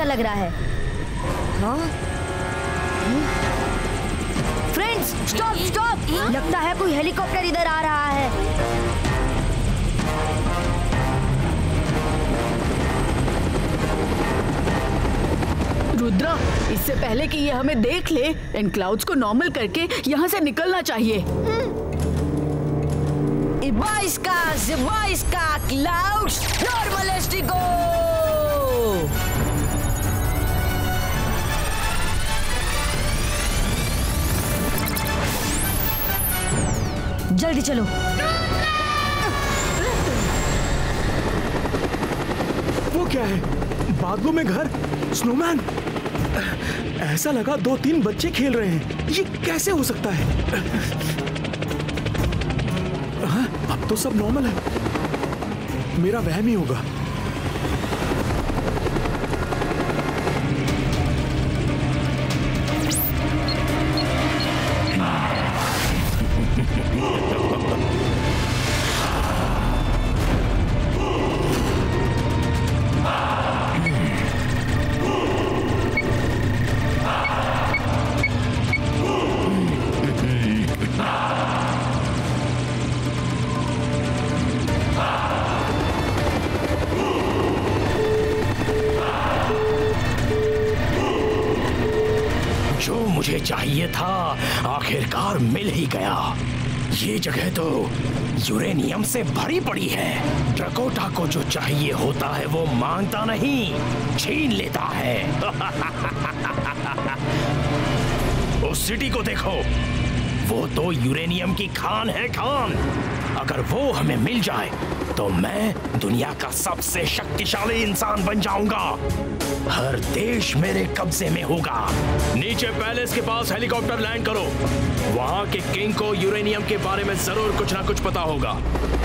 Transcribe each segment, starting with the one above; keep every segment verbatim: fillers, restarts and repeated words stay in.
लग रहा है। हाँ? Friends, stop stop! लगता है कोई हेलीकॉप्टर इधर आ रहा है। रुद्रा, इससे पहले कि ये हमें देख ले, इन क्लाउड्स को नॉर्मल करके यहाँ से निकलना चाहिए। Ibaiska, Zibaiska, clouds, normalistico! जल्दी चलो। वो क्या है? बागों में घर, स्नोमैन। ऐसा लगा दो तीन बच्चे खेल रहे हैं। ये कैसे हो सकता है? हाँ, अब तो सब नॉर्मल है। मेरा वहम ही होगा। मुझे चाहिए था आखिरकार मिल ही गया। ये जगह तो यूरेनियम से भरी पड़ी है। ड्रकोटा को जो चाहिए होता है वो मांगता नहीं, छीन लेता है। उस सिटी को देखो, वो तो यूरेनियम की खान है, खान। अगर वो हमें मिल जाए तो मैं दुनिया का सबसे शक्तिशाली इंसान बन जाऊंगा। हर देश मेरे कब्जे में होगा। नीचे पैलेस के पास हेलीकॉप्टर लैंड करो। वहां के किंग को यूरेनियम के बारे में जरूर कुछ ना कुछ पता होगा।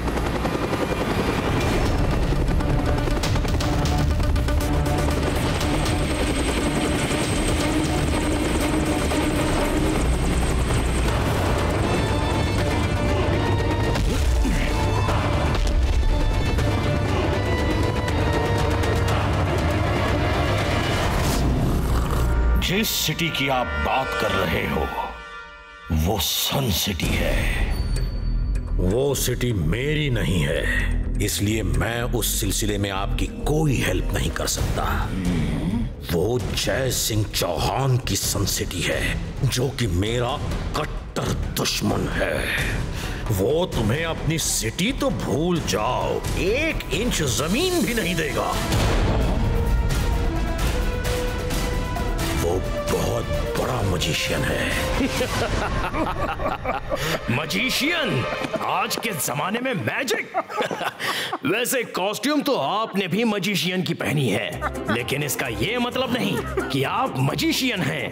जिस सिटी की आप बात कर रहे हो वो सन सिटी है। वो सिटी मेरी नहीं है, इसलिए मैं उस सिलसिले में आपकी कोई हेल्प नहीं कर सकता। वो जय सिंह चौहान की सन सिटी है, जो कि मेरा कट्टर दुश्मन है। वो तुम्हें अपनी सिटी तो भूल जाओ, एक इंच जमीन भी नहीं देगा। वो बहुत बड़ा मजिशियन है। मजिशियन? आज के जमाने में मैजिक? वैसे कॉस्ट्यूम तो आपने भी मजिशियन की पहनी है, लेकिन इसका ये मतलब नहीं कि आप मजिशियन हैं।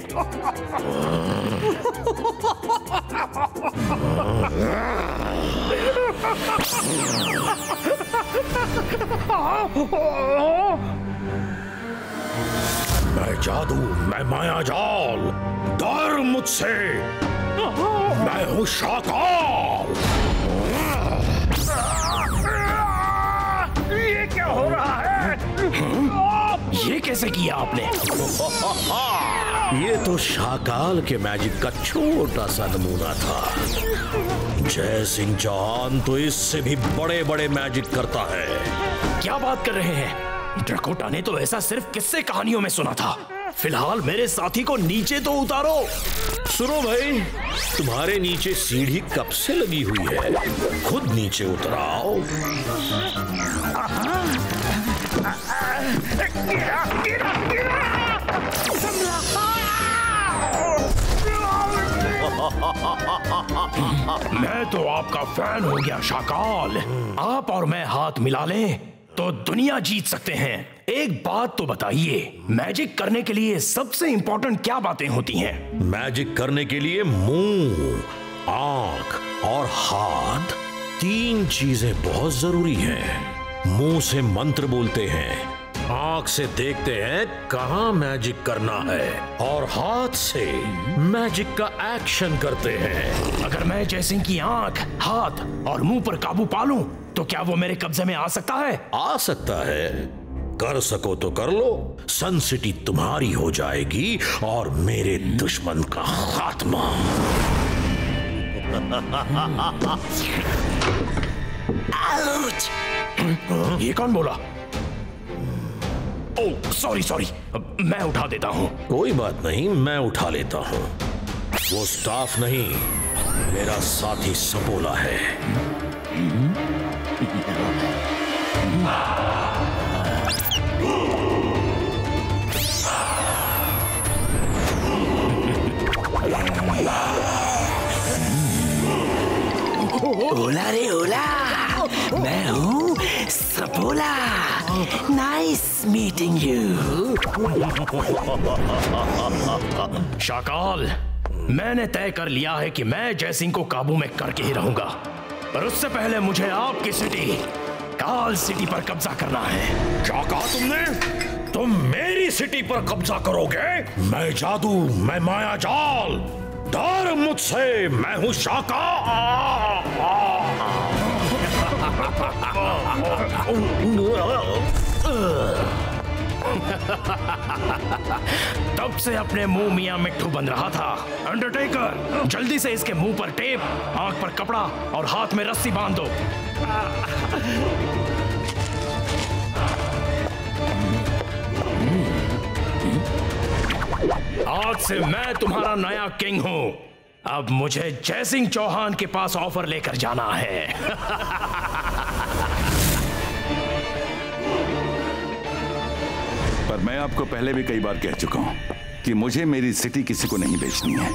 मैं जादू, मैं माया जाल, डर मुझसे। मैं हूँ शाकाल। ये क्या हो रहा है? ये कैसे किया आपने? ये तो शाकाल के मैजिक का छोटा सा नमूना था। जय सिंह चौहान तो इससे भी बड़े बड़े मैजिक करता है। क्या बात कर रहे हैं? ड्रकोटा ने तो ऐसा सिर्फ किस्से कहानियों में सुना था। फिलहाल मेरे साथी को नीचे तो उतारो। सुनो भाई, तुम्हारे नीचे सीढ़ी कब से लगी हुई है, खुद नीचे उतराओ। गिरा, गिरा, गिरा। मैं तो आपका फैन हो गया शाकाल। आप और मैं हाथ मिला लें तो दुनिया जीत सकते हैं। एक बात तो बताइए, मैजिक करने के लिए सबसे इंपॉर्टेंट क्या बातें होती हैं? मैजिक करने के लिए मुंह, आंख और हाथ, तीन चीजें बहुत जरूरी हैं। मुंह से मंत्र बोलते हैं, आंख से देखते हैं कहां मैजिक करना है, और हाथ से मैजिक का एक्शन करते हैं। अगर मैं जयसिंह की आंख, हाथ और मुंह पर काबू पा लूं तो क्या वो मेरे कब्जे में आ सकता है? आ सकता है, कर सको तो कर लो, सन सिटी तुम्हारी हो जाएगी और मेरे दुश्मन का खात्मा। ये कौन बोला? ओह सॉरी सॉरी, मैं उठा देता हूं। कोई बात नहीं, मैं उठा लेता हूं। वो स्टाफ नहीं, मेरा साथी सपोला है। ओला रे ओला, मैं हूँ Sapola. Nice meeting you. Shakal, मैंने तय कर लिया है कि मैं जयसिंह को काबू में करके ही रहूंगा, पर उससे पहले मुझे आपकी सिटी काल सिटी पर कब्जा करना है। क्या कहा तुमने? तुम मेरी सिटी पर कब्जा करोगे? मैं जादू, मैं माया जाल, डर मुझसे, मैं हूं शाका। तब से अपने मुंह मियां मिट्ठू बन रहा था। अंडरटेकर, जल्दी से इसके मुंह पर टेप, आंख पर कपड़ा और हाथ में रस्सी बांध दो। आज से मैं तुम्हारा नया किंग हूं। अब मुझे जयसिंह चौहान के पास ऑफर लेकर जाना है। पर मैं आपको पहले भी कई बार कह चुका हूं कि मुझे मेरी सिटी किसी को नहीं बेचनी है।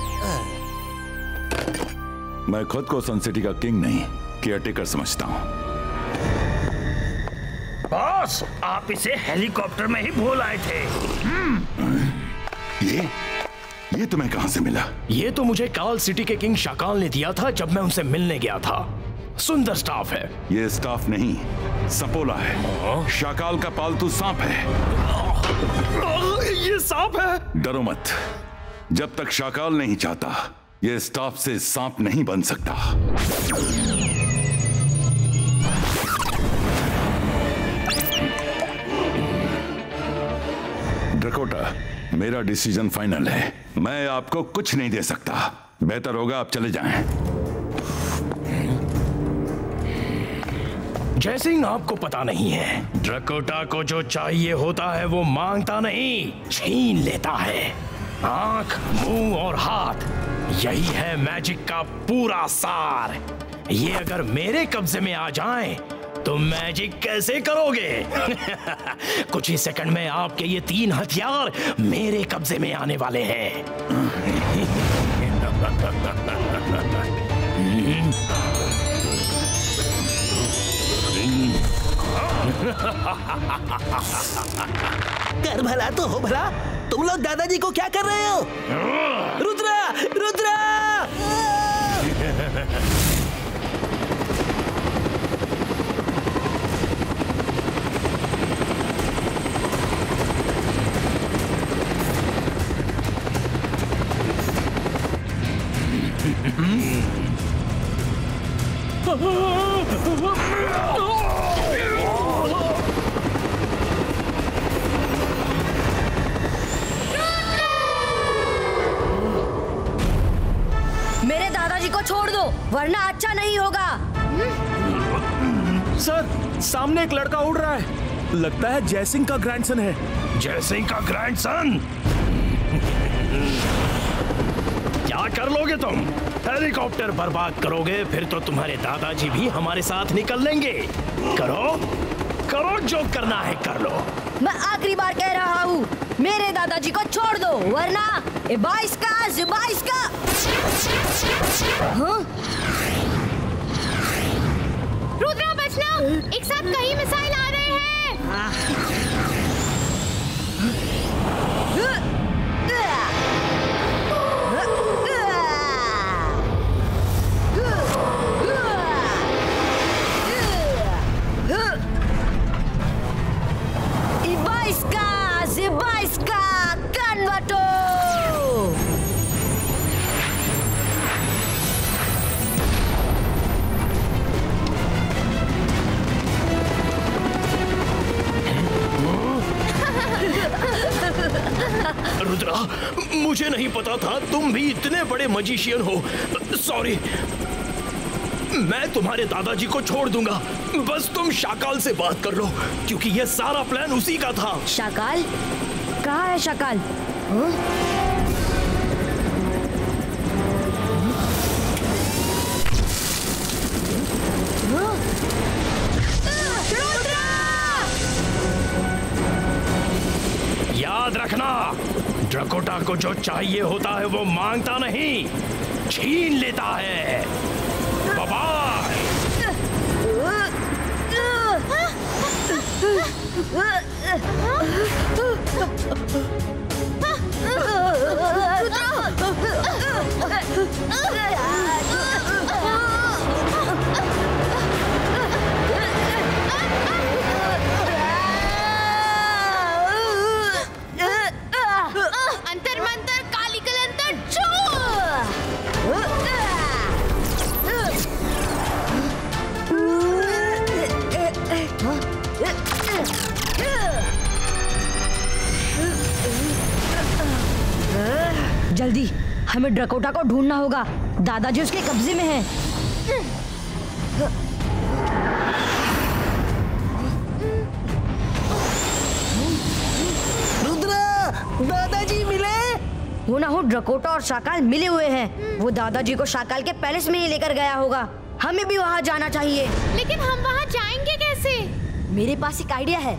मैं खुद को सन सिटी का किंग नहीं, केयरटेकर समझता हूं। बॉस, आप इसे हेलीकॉप्टर में ही भूल आए थे। ये ये तुम्हें कहां से मिला? ये तो मुझे काल सिटी के किंग शाकाल ने दिया था जब मैं उनसे मिलने गया था। सुंदर स्टाफ है। ये स्टाफ नहीं, सपोला है। शाकाल का पालतू सांप है। ये सांप है? डरो मत, जब तक शाकाल नहीं चाहता ये स्टाफ से सांप नहीं बन सकता। ड्रकोटा, मेरा डिसीजन फाइनल है। मैं आपको कुछ नहीं दे सकता। बेहतर होगा आप चले जाएं। जयसिंह, आपको पता नहीं है, ड्रकोटा को जो चाहिए होता है वो मांगता नहीं, छीन लेता है। आंख, मुंह और हाथ, यही है मैजिक का पूरा सार। ये अगर मेरे कब्जे में आ जाएं, तो मैजिक कैसे करोगे? कुछ ही सेकंड में आपके ये तीन हथियार मेरे कब्जे में आने वाले हैं। कर भला तो हो भला, तुम लोग दादाजी को क्या कर रहे हो? रुद्रा, रुद्रा! मेरे दादाजी को छोड़ दो, वरना अच्छा नहीं होगा। सर, सामने एक लड़का उड़ रहा है। लगता है जयसिंह का ग्रैंडसन है। जयसिंह का ग्रैंडसन? क्या कर लोगे तुम? हेलीकॉप्टर बर्बाद करोगे, फिर तो तुम्हारे दादाजी भी हमारे साथ निकल लेंगे। करो करो, जो करना है कर लो। मैं आखिरी बार कह रहा हूँ, मेरे दादाजी को छोड़ दो, वरना बाईस का बाईस का। हाँ? रुद्रा, बचना! एक साथ कई मिसाइल आ रहे हैं। मुझे नहीं पता था तुम भी इतने बड़े मजिशियन हो। सॉरी, मैं तुम्हारे दादाजी को छोड़ दूंगा, बस तुम शाकाल से बात कर लो, क्योंकि ये सारा प्लान उसी का था। शाकाल? कहाँ है शाकाल? हाँ? याद रखना, ड्रकोटा को जो चाहिए होता है वो मांगता नहीं, छीन लेता है। बाय। अंतर मंतर कालिकल अंतर छू। जल्दी, हमें ड्रकोटा को ढूंढना होगा। दादाजी उसके कब्जे में हैं। रुद्रा, दादाजी मिले? हो ना हो ड्रकोटा और शाकाल मिले हुए हैं। वो दादाजी को शाकाल के पैलेस में ही लेकर गया होगा। हमें भी वहाँ जाना चाहिए। लेकिन हम वहाँ जाएंगे कैसे? मेरे पास एक आइडिया है।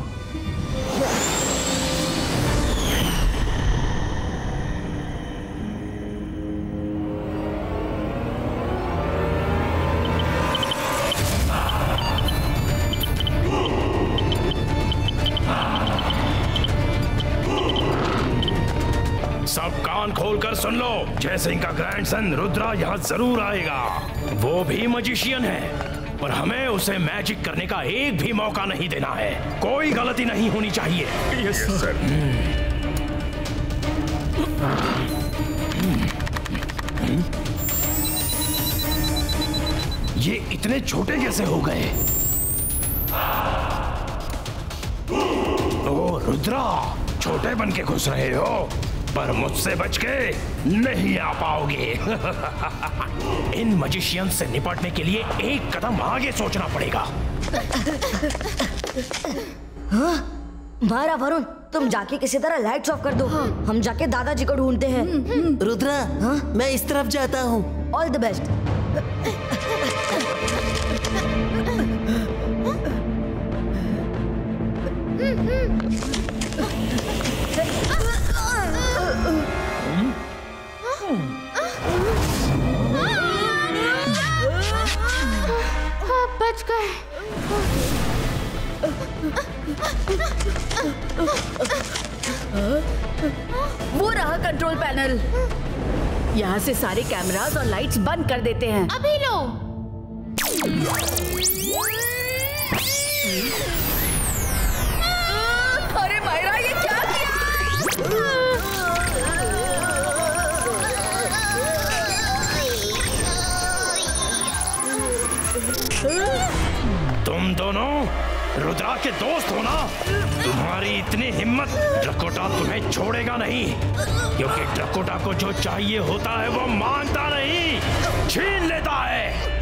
सब कान खोलकर सुन लो, जय सिंह का ग्रैंडसन रुद्रा यहाँ जरूर आएगा। वो भी मजिशियन है, पर हमें उसे मैजिक करने का एक भी मौका नहीं देना है। कोई गलती नहीं होनी चाहिए। Yes sir. ये इतने छोटे कैसे हो गए? ओ रुद्रा, छोटे बन के घुस रहे हो, पर मुझसे बच के नहीं आ पाओगे। इन मजिशियन से निपटने के लिए एक कदम आगे सोचना पड़ेगा। हाँ? मारा वरुण, तुम जाके किसी तरह लाइट्स ऑफ कर दो। हाँ। हम जाके दादाजी को ढूंढते हैं। रुद्रा, हाँ? मैं इस तरफ जाता हूँ। All the best. बच गए। वो रहा कंट्रोल पैनल। यहाँ से सारे कैमरास और लाइट्स बंद कर देते हैं। अभी लो। अरे मायरा, ये क्या किया? तुम दोनों रुद्रा के दोस्त हो ना? तुम्हारी इतनी हिम्मत, ड्रकोटा तुम्हें छोड़ेगा नहीं, क्योंकि ड्रकोटा को जो चाहिए होता है वो मांगता नहीं, छीन लेता है।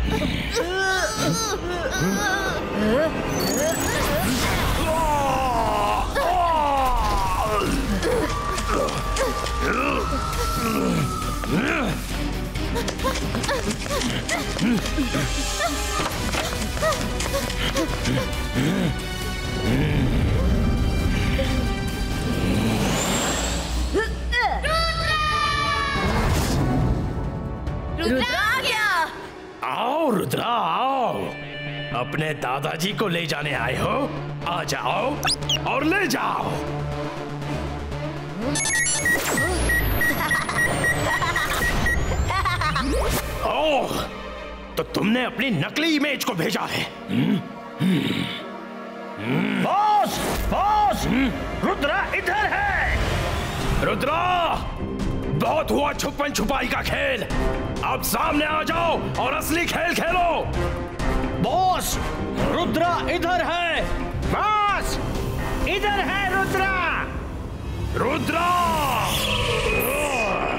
रुद्रा आ गया। आओ रुद्रा आओ, अपने दादाजी को ले जाने आए हो? आ जाओ और ले जाओ। ओह, तो तुमने अपनी नकली इमेज को भेजा है। बॉस, बॉस, रुद्रा इधर है। रुद्रा, बहुत हुआ छुपन छुपाई का खेल, अब सामने आ जाओ और असली खेल खेलो। बॉस, रुद्रा इधर है। बॉस, इधर है रुद्रा। रुद्रा!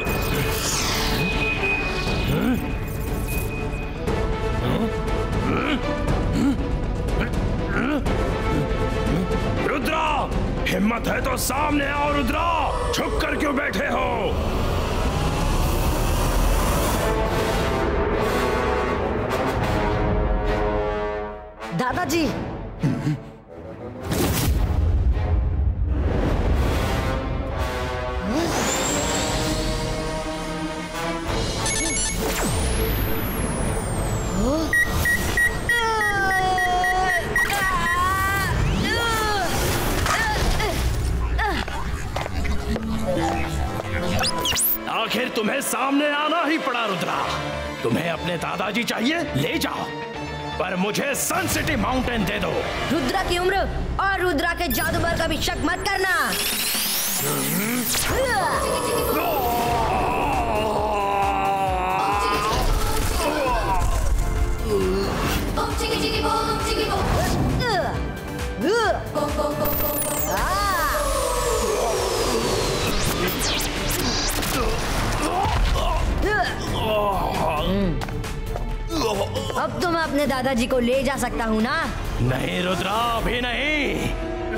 सामने आओ रुद्रा, छुप कर क्यों बैठे हो? दादाजी, आखिर तुम्हें सामने आना ही पड़ा रुद्रा। तुम्हें अपने दादाजी चाहिए, ले जाओ, पर मुझे सन सिटी माउंटेन दे दो। रुद्रा की उम्र और रुद्रा के जादूगर का भी शक मत करना। अब तो मैं अपने दादाजी को ले जा सकता हूँ ना? नहीं रुद्रा, अभी नहीं।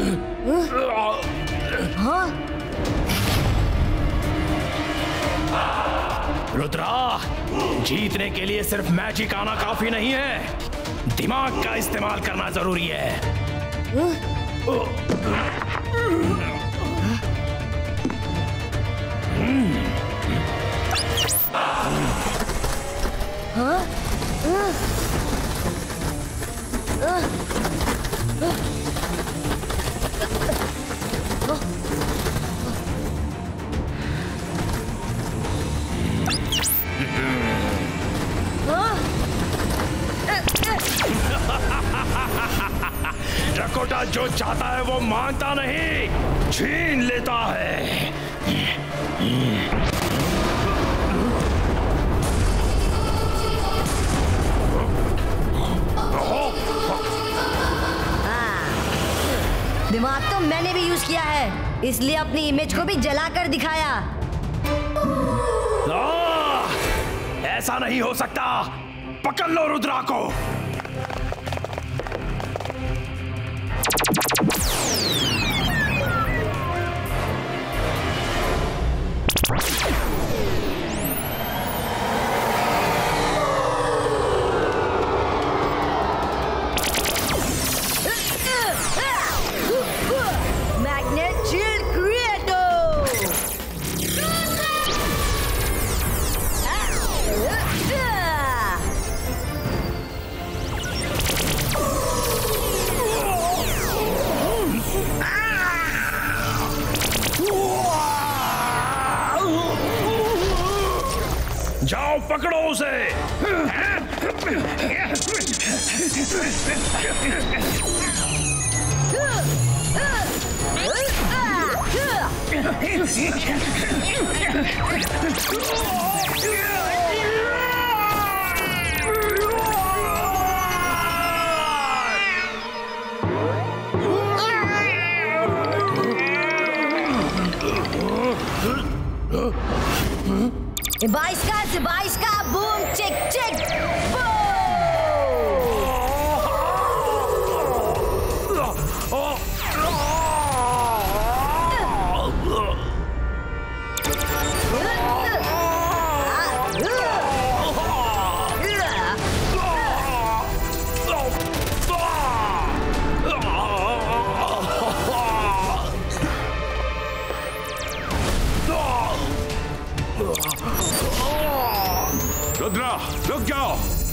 हाँ? रुद्रा, जीतने के लिए सिर्फ मैजिक आना काफी नहीं है, दिमाग का इस्तेमाल करना जरूरी है। हाँ? ड्रकोटा जो चाहता है वो मांगता नहीं, छीन लेता है। दिमाग तो मैंने भी यूज किया है, इसलिए अपनी इमेज को भी जला कर दिखाया। आ, ऐसा नहीं हो सकता, पकड़ लो रुद्रा को। जाओ पकड़ो उसे। बाईस का बाईस का बूम चिक चिक रुद्रा, रुक जाओ।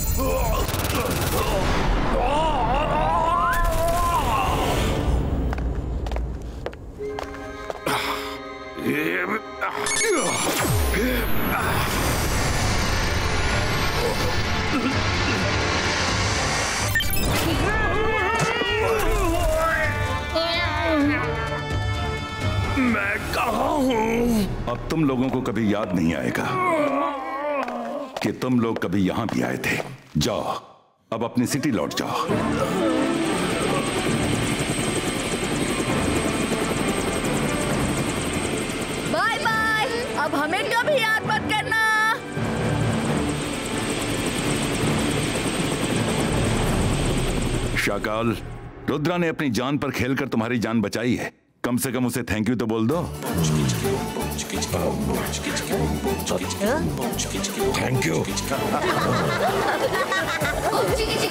मैं कहाँ हूँ? अब तुम लोगों को कभी याद नहीं आएगा कि तुम लोग कभी यहां भी आए थे। जाओ, अब अपनी सिटी लौट जाओ। बाय बाय, अब हमें कभी याद मत करना। शाकाल, रुद्रा ने अपनी जान पर खेलकर तुम्हारी जान बचाई है, कम से कम उसे थैंक यू तो बोल दो। Thank you.